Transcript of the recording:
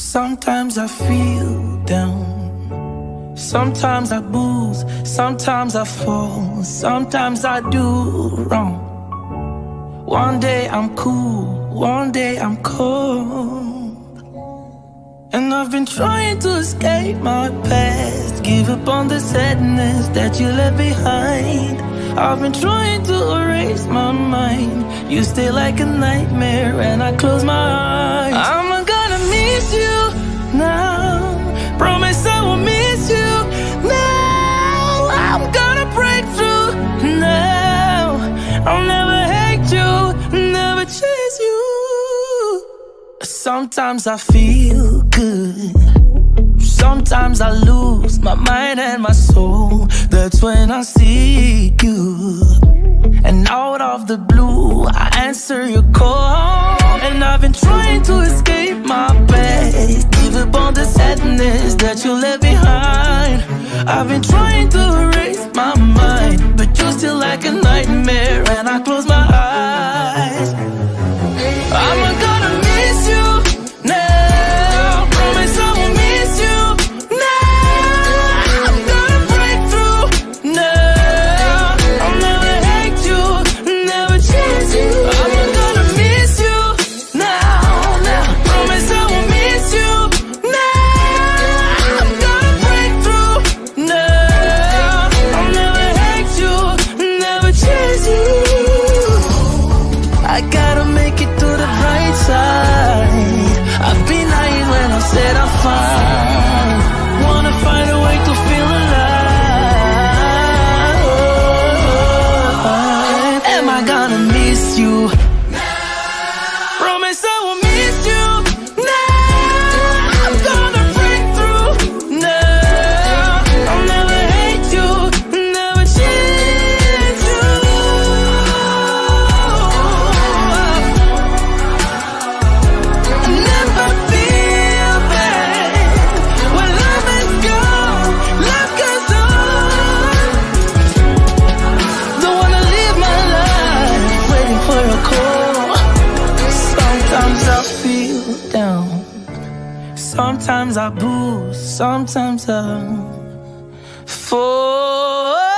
Sometimes I feel down, sometimes I booze, sometimes I fall, sometimes I do wrong. One day I'm cool, one day I'm cold, and I've been trying to escape my past, give up on the sadness that you left behind. I've been trying to erase my mind, you stay like a nightmare when I close my eyes. I'm gonna miss you now, promise I will miss you now. I'm gonna break through now, I'll never hate you, never chase you. Sometimes I feel good, sometimes I lose my mind and my soul. That's when I see you, and out of the blue I answer your call. And I've been trying to escape my past, give up on the sadness that you left behind. I've been trying to erase my mind, but you're still like a nightmare when I close my eyes. I'm gonna miss you now, promise I will miss you now. I'm gonna break through now, I'll never hate you, never chase you. I'm gonna miss you now, promise I will miss you now. I'm gonna break through now, I'll never hate you, never chase you. I gotta make it to the bright side, I've been hiding when I said I'm fine. Wanna find a way to feel alive. Am I gonna miss you? Promise I will miss you now. I'm gonna break through now, I'll never hate you, never change you. I never feel bad when love is gone, love goes on. Don't wanna live my life waiting for a call. Sometimes I feel down, sometimes I boost, sometimes I fall.